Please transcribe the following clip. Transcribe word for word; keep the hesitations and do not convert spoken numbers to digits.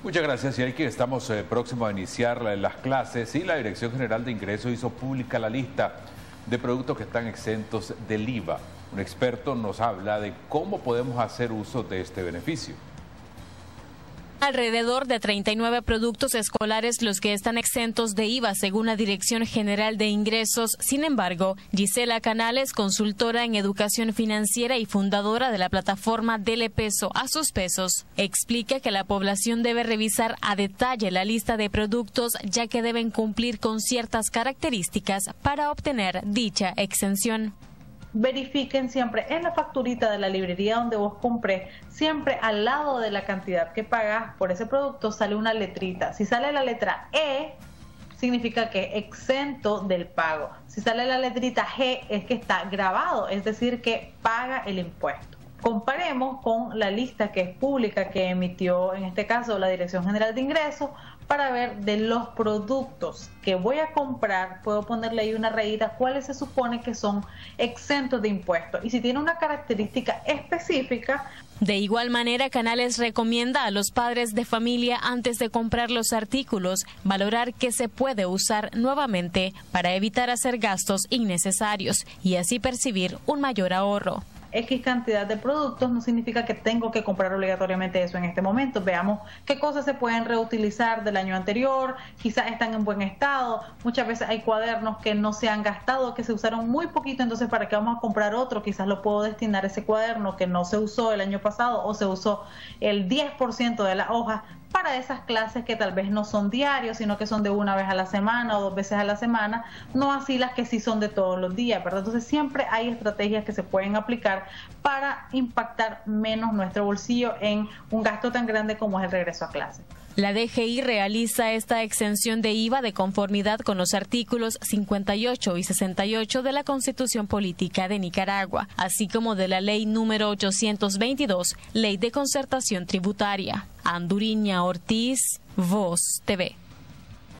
Muchas gracias, y que estamos eh, próximos a iniciar la, las clases y la Dirección General de Ingresos hizo pública la lista de productos que están exentos del I V A. Un experto nos habla de cómo podemos hacer uso de este beneficio. Alrededor de treinta y nueve productos escolares los que están exentos de I V A según la Dirección General de Ingresos. Sin embargo, Gisela Canales, consultora en educación financiera y fundadora de la plataforma Dele Peso a sus pesos, explica que la población debe revisar a detalle la lista de productos, ya que deben cumplir con ciertas características para obtener dicha exención. Verifiquen siempre en la facturita de la librería donde vos compré, siempre al lado de la cantidad que pagas por ese producto sale una letrita. Si sale la letra E, significa que es exento del pago. Si sale la letrita G, es que está grabado, es decir, que paga el impuesto. Comparemos con la lista que es pública que emitió en este caso la Dirección General de Ingresos para ver de los productos que voy a comprar, puedo ponerle ahí una rayita cuáles se supone que son exentos de impuestos y si tiene una característica específica. De igual manera, Canales recomienda a los padres de familia antes de comprar los artículos valorar qué se puede usar nuevamente para evitar hacer gastos innecesarios y así percibir un mayor ahorro. X cantidad de productos no significa que tengo que comprar obligatoriamente eso en este momento. Veamos qué cosas se pueden reutilizar del año anterior, quizás están en buen estado. Muchas veces hay cuadernos que no se han gastado, que se usaron muy poquito, entonces ¿para qué vamos a comprar otro? Quizás lo puedo destinar a ese cuaderno que no se usó el año pasado o se usó el diez por ciento de la hoja para esas clases que tal vez no son diarios, sino que son de una vez a la semana o dos veces a la semana, no así las que sí son de todos los días, ¿verdad? Entonces siempre hay estrategias que se pueden aplicar para impactar menos nuestro bolsillo en un gasto tan grande como es el regreso a clase. La D G I realiza esta exención de I V A de conformidad con los artículos cincuenta y ocho y sesenta y ocho de la Constitución Política de Nicaragua, así como de la Ley número ochocientos veintidós, Ley de Concertación Tributaria. Anduriña Ortiz, Voz T V.